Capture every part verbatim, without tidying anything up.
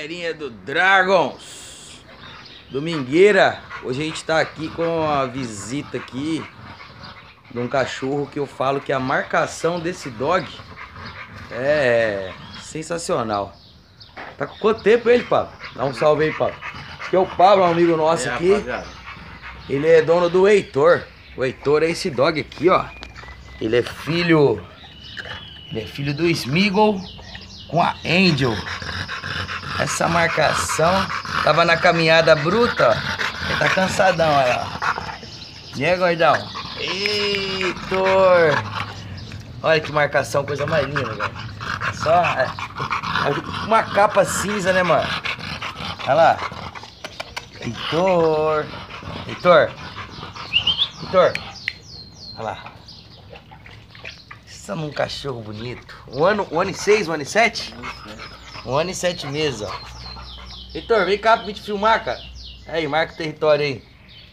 galerinha do Dragons Domingueira. Hoje a gente tá aqui com a visita aqui de um cachorro que eu falo que a marcação desse dog é sensacional. Tá com quanto tempo ele, Pablo? Dá um salve aí, Pablo. Aqui é o Pablo, um amigo nosso é, aqui. rapaziada. Ele é dono do Heitor. O Heitor é esse dog aqui, ó. Ele é filho... Ele é filho do Smeagol com a Angel. Essa marcação tava na caminhada bruta, ó. Ele tá cansadão, olha lá. E aí, gordão? Heitor! Olha que marcação, coisa mais linda, velho. Só uma capa cinza, né, mano? Olha lá. Heitor! Heitor! Heitor! Olha lá. Isso é um cachorro bonito. Um ano, um ano e seis, um ano e sete? Um ano e sete meses, ó. Heitor, vem cá pra me te filmar, cara. Aí, marca o território aí.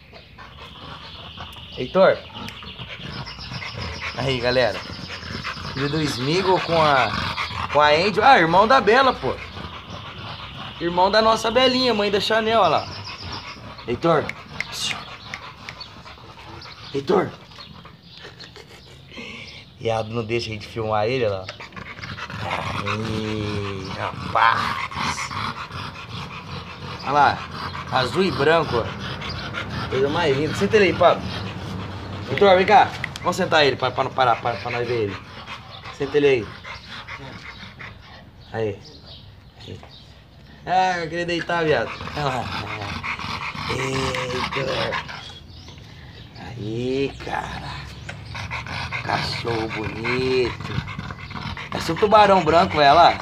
Heitor. Aí, galera. Filho do Smeagol com a... Com a Angel. Ah, irmão da Bela, pô. Irmão da nossa Belinha, mãe da Chanel, olha lá. Heitor. Heitor. Viado, não deixa a gente filmar ele, olha lá. Aí, rapaz. Olha lá, azul e branco, ó. Coisa mais linda. Senta ele aí, Pablo. Heitor, vem cá. Vamos sentar ele, para não parar, para, para nós ver ele. Senta ele aí. Aí. Ah, eu queria deitar, viado. Olha lá. Heitor. Aí, cara. Cachorro bonito. Esse é um tubarão branco, velho, lá.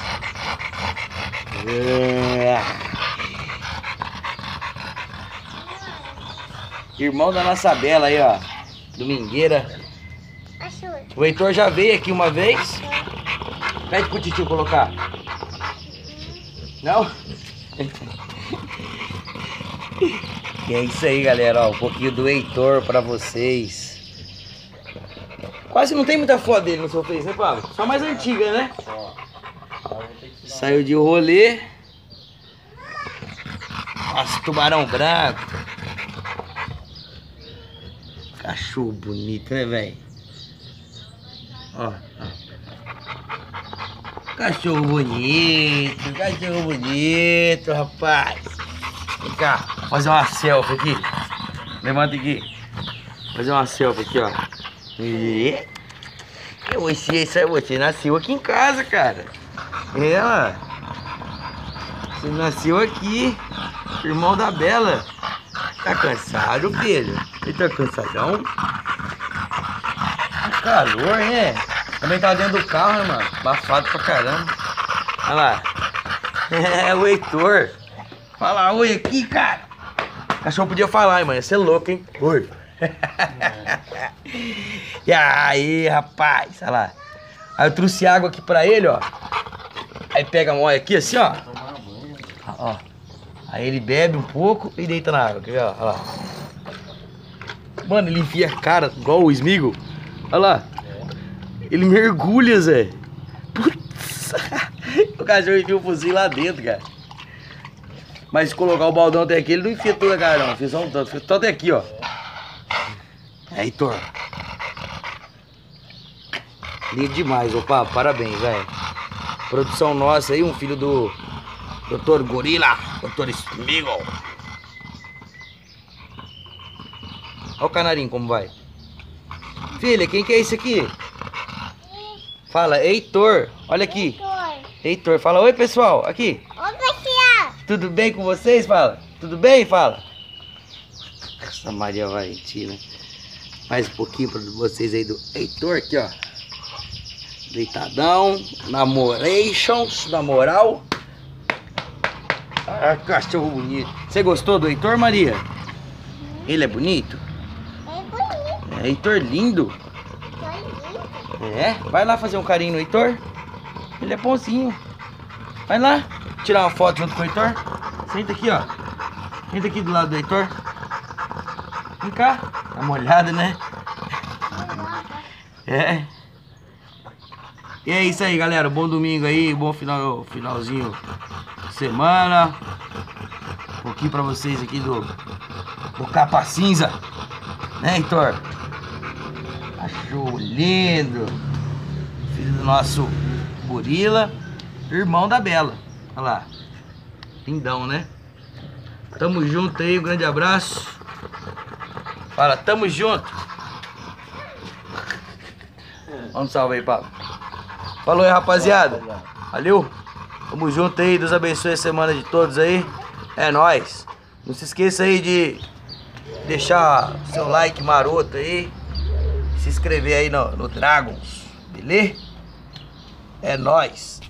É. Irmão da nossa Bela aí, ó. Domingueira. O Heitor já veio aqui uma vez. Pede pro titio colocar. Não? E é isso aí, galera, ó. Um pouquinho do Heitor pra vocês. Quase não tem muita foto dele no seu Face, né, Pablo? Só mais antiga, né? Saiu de rolê. Nossa, tubarão branco. Cachorro bonito, né, velho? Ó, ó. Cachorro bonito, cachorro bonito, rapaz. Vem cá, fazer uma selfie aqui. Levanta aqui. Fazer uma selfie aqui, ó. E você, você nasceu aqui em casa, cara. Ela. Você nasceu aqui. Irmão da Bela. Tá cansado, filho? Ele tá cansadão? Que calor, né? Também tá dentro do carro, né, mano? Abafado pra caramba. Olha lá. É, o Heitor. Fala oi aqui, cara. O cachorro podia falar, hein, mano. Ia ser louco, hein? Oi. E aí, rapaz, olha lá. Aí eu trouxe água aqui pra ele, ó. Aí pega a moia aqui assim, ó. Ó. Aí ele bebe um pouco e deita na água, quer ver, ó? Olha lá. Mano, ele enfia a cara igual o Smeagol. Olha lá. Ele mergulha, Zé. Putz. O cachorro enfia o fuzil lá dentro, cara. Mas se colocar o baldão até aqui, ele não enfia toda a cara, não. Enfia só um tanto. Enfia só até aqui, ó. É, Heitor. Lindo demais, opa, parabéns, velho. Produção nossa aí, um filho do doutor Gorila, doutor Smeagol. Olha o canarinho como vai. Filha, quem que é esse aqui? Fala, Heitor, olha aqui. Heitor, fala, oi pessoal, aqui. Oi pessoal. Tudo bem com vocês? Fala, tudo bem? Fala. Essa Maria Valentina. Mais um pouquinho para vocês aí do Heitor aqui, ó. Deitadão, namorations, na moral. Ah, cachorro bonito. Você gostou do Heitor, Maria? Ele é bonito? É bonito. É, Heitor lindo. É lindo. É, vai lá fazer um carinho no Heitor. Ele é bonzinho. Vai lá, tirar uma foto junto com o Heitor. Senta aqui, ó. Senta aqui do lado do Heitor. Vem cá. Tá molhado, né? É. E é isso aí, galera. Bom domingo aí. Bom final, finalzinho semana. Um pouquinho pra vocês aqui do, do capa cinza. Né, Heitor? Cachorro lindo. Filho do nosso gorila. Irmão da Bela. Olha lá. Lindão, né? Tamo junto aí, um grande abraço. Fala, tamo junto. Vamos salve aí, Pablo. Falou aí, rapaziada. Valeu. Tamo junto aí. Deus abençoe a semana de todos aí. É nóis. Não se esqueça aí de deixar seu like maroto aí. Se inscrever aí no, no Dragons. Beleza? É nóis.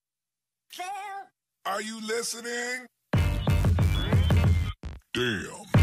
Are you listening? Damn.